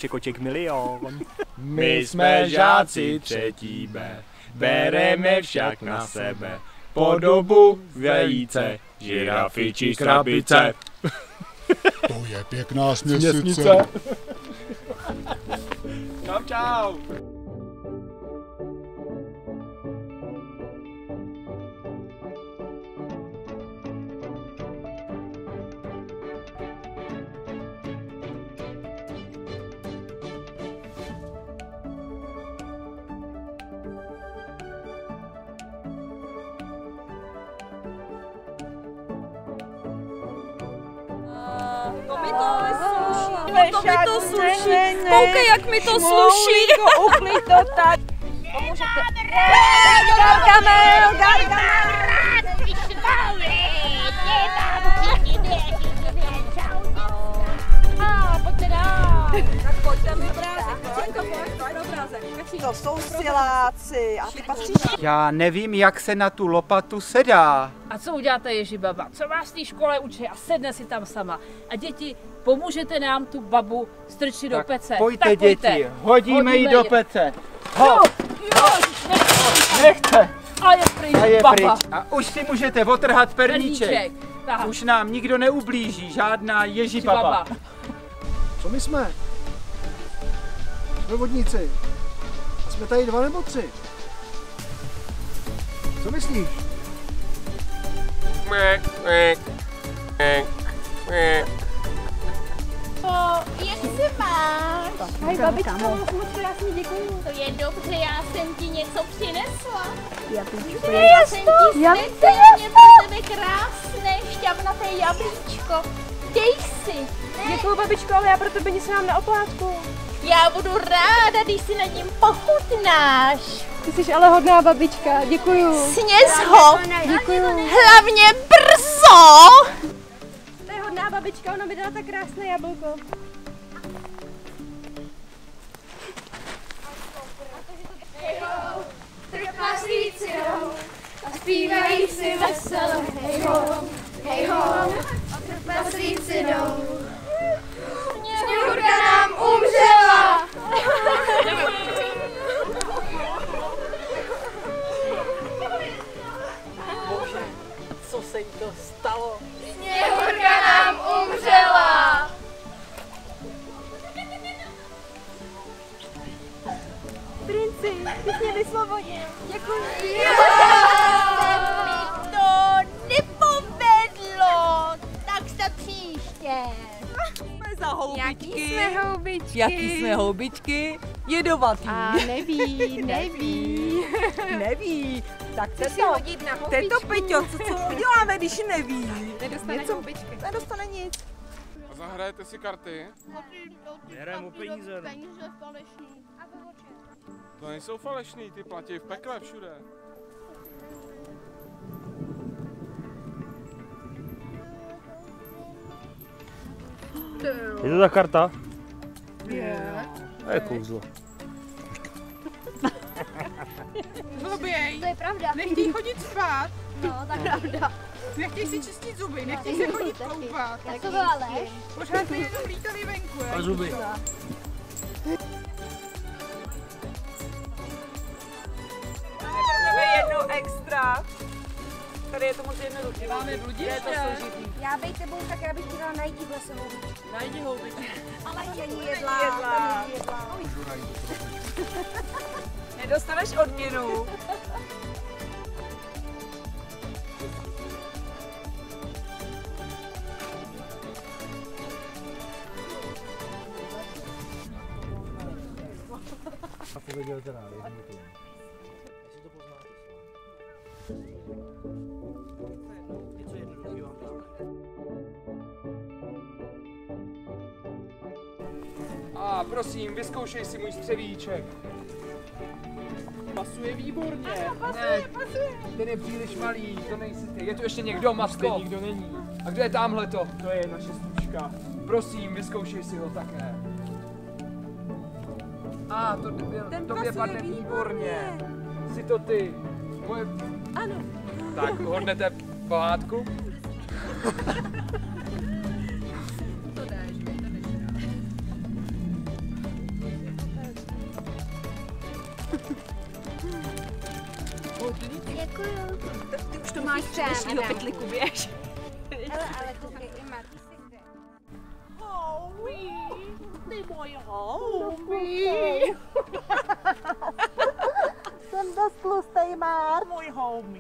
koček, koček milion. My jsme žáci 3. B, bereme však na sebe podobu vejce, žirafy či krabice. To je pěkná směsice. Čau, čau. To mi to sluší. Koukej, jak mi to sluší. Uklid to tak. Pomůžete. Gargamel, Gargamel. Pojďte dál. Tak pojďte mi obrázek. To jsou siláci. A ty patříš? Já nevím, jak se na tu lopatu sedá. A co uděláte, Ježibaba? Co vás v té škole učí? A sedne si tam sama. A děti, pomůžete nám tu babu strčit do pece. Pojďte, děti, hodíme ji do pece. Ho! Nechce! A je pryč, baba. A už si můžete otrhat perníček. Už nám nikdo neublíží, žádná Ježibaba. Co my jsme? Jsme vodníci. A jsme tady 2 nebo 3. Co myslíš? Jak se máš? Ahoj, babičko, moc krásně děkuju. To je dobře, já jsem ti něco přinesla. Já jsem ti speciálně pro tebe krásné šťavnaté jablíčko. Dej si. Děkuju, babičko, ale já pro tebe nic nemám na oplátku. Já budu ráda, když si na něm pochutnáš. Ty jsi ale hodná babička, děkuju. Sněz ho. Děkuju. Hlavně brzo. To je hodná babička, ona mi dala tak krásné jablko. Trpaslíci jdou a zpívají si vesele. Hej ho, trpaslíci jdou. Sněhurka nám umřela. Bože, co se jí to stalo? Sněhurka nám umřela. Princi, ty jsi mě vysvobodil. Děkuji. Mi to nepovedlo, tak se příště. Za houbičky. Jaký jsme houbičky? Jedovatý. A neví. Neví. Tak tento Peťo, co uděláme, když neví? Nedostane houbičky. Nedostane nic. A zahrajete si karty? Bereme peníze. Peníze falešný. To nejsou falešný, ty platí v pekle všude. Je to ta karta? Je. To je kouzlo. Zloběj. To je pravda. Nechtěj chodit spát. No, tak pravda. Nechtěj si čistit zuby, nechtěj se chodit koupat. Tak to byla lež. Pořád jsme jenom lítali venku. A zuby. Máme jednou extra. Tady je to moc jednoduché. Máme bludiště. Já bej tebou, tak já bych ti dala najít jídlo se houbičky. Najdi houbičky. Ale to není jedla. Nedostaneš odměnu. A pověděl teda, jestli to poznáte. Něco jednoduchého vám dám. A prosím, vyzkoušej si můj střevíček. Pasuje výborně. Pasuje. Ten je příliš malý, to nejsi ty. Je tu ještě někdo, Masko? Nikdo není. A kdo je tamhleto? To je naše služka. Prosím, vyzkoušej si ho také. A to tobě padne výborně. Jsi to ty. Moje... Ano. Tak, hodnete pohádku? Děkuju. Ty už to máš předešlýho pytliku, běž. Ale koukej, i Marty se jde. Ty moje homie. Jsem dost tlustej, Mart. Můj homie.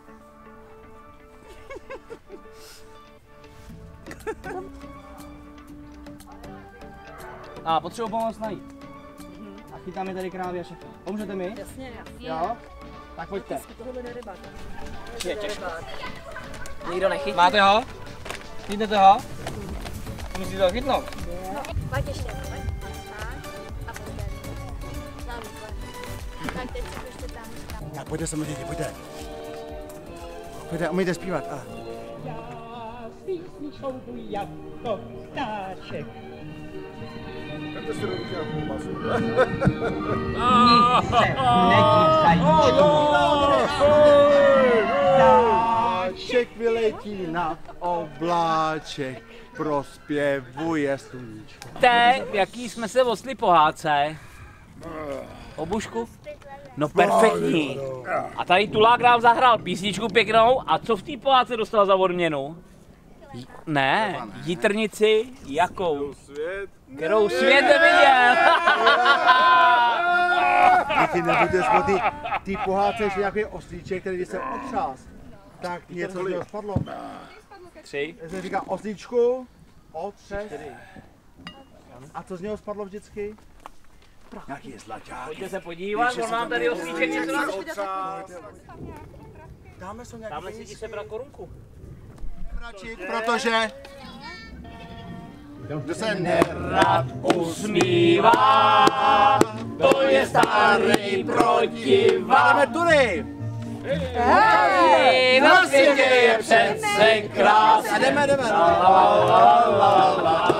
A potřebuji pomoct najít. A chytáme tady krávy a všechno. Pomůžete mi? Jasně. Jo? Tak pojďte. Tohle jde rybák. Je těžké. Nikdo nechytí. Máte ho? Chytnete ho? Musíte ho chytnout. Pojď ještě, pojď. Tak. A pojďte. Tam, pojď. Tak teď si ještě tam. Tak pojďte sem, děti, pojďte. Pojďte, umíte zpívat. Jako ptáček. Tak to si rozumíte na půlmasu. Ptáček vyletí nad obláček, prospěvuje sluníčko. Víte, v jaký jsme se ostli pohádce? Obušku? No perfektní. A tady Tulák nám zahrál písničku pěknou a co v té pohádce dostal za odměnu? Ne, jitrnici jakou? Kterou svět neviděl. Ty nebudeš o ty pohádce, že nějaký oslíček, který se otřás. Tak něco z něho spadlo. 3. Já jsem říká oslíčku, otřes. A co z něho spadlo vždycky? Nějaký zlaťák. Pojďte se podívat, on mám tady oslíček něco na... Dáme se nějaký... Tamhle si ti sebral korunku. Protože... Kdo se nerad usmívá, to je starý protivák. Jdeme tudy! Na světě je přece krásné. Jdeme. La, la, la, la, la.